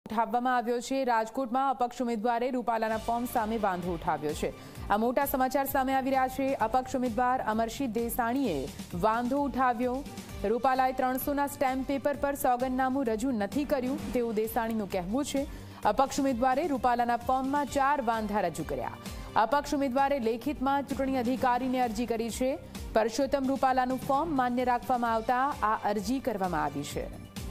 ઉઠાવવામાં આવ્યો છે। રાજકોટમાં અપક્ષ ઉમેદવારે રૂપાલાના ફોર્મ સામે વાંધો ઉઠાવ્યો છે। આ મોટા સમાચાર સામે આવી રહ્યા છે। અપક્ષ ઉમેદવાર અમરશીત દેસાણીએ વાંધો ઉઠાવ્યો। રૂપાલાએ 300ના સ્ટેમ્પ પેપર પર સોગંદનામું રજૂ નથી કર્યું તેવું દેસાણીનું કહેવું છે। અપક્ષ ઉમેદવારે રૂપાલાના ફોર્મમાં 4 વાંધા રજૂ કર્યા। અપક્ષ ઉમેદવારે લેખિતમાં ચૂંટણી અધિકારીને અરજી કરી છે। પરસોત્તમ રૂપાલાનું ફોર્મ માન્ય રાખવામાં આવતા આ અરજી કરવામાં આવી છે।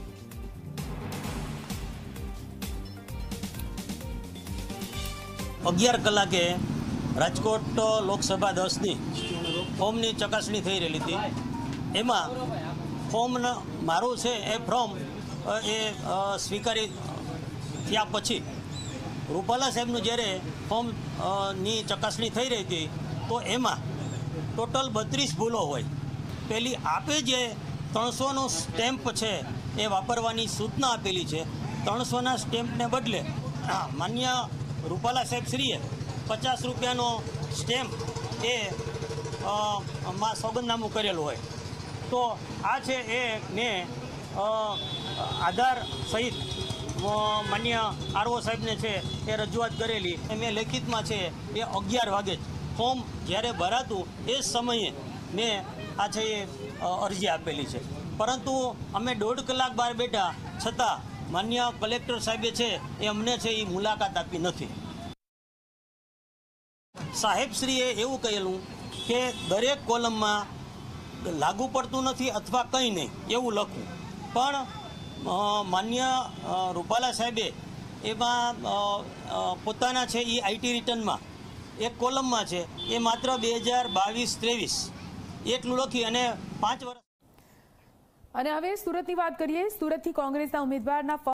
11 કલાકે રાજકોટ લોકસભા 10ની ફોર્મની ચકાસણી થઈ રહેલી હતી। એમાં ફોર્મ મારું છે એ ફોર્મ સ્વીકારી થયા પછી રૂપાલા સાહેબનું જ્યારે ફોર્મની ચકાસણી થઈ રહી હતી તો એમાં ટોટલ 32 ભૂલો હોય। પહેલી આપે જે 300નો સ્ટેમ્પ છે એ વાપરવાની સૂચના આપેલી છે। 300ના સ્ટેમ્પને બદલે માન્ય રૂપાલા સાહેબ શ્રીએ 50 રૂપિયાનો સ્ટેમ્પ એ માં સોગંદનામું કરેલું હોય। તો આ છે એ મેં આધાર સહિત માન્ય આરઓ સાહેબને છે એ રજૂઆત કરેલી। મેં લેખિતમાં છે એ 11 વાગે જ ફોર્મ જ્યારે ભરાતું એ સમયે મેં આ છે એ અરજી આપેલી છે। પરંતુ અમે 1.5 કલાક બહાર બેઠા છતાં માન્ય કલેક્ટર સાહેબે છે એ અમને છે એ મુલાકાત આપી નથી। સાહેબશ્રીએ એવું કહેલું કે દરેક કોલમમાં લાગુ પડતું નથી અથવા કંઈ નહીં એવું લખવું, પણ માન્ય રૂપાલા સાહેબે એમાં પોતાના છે એ આઈટી રિટર્નમાં એક કોલમમાં છે એ માત્ર 2022-23 એટલું લખી અને 5 વર્ષ। અને હવે સુરતની વાત કરીએ। સુરતથી કોંગ્રેસના ઉમેદવારના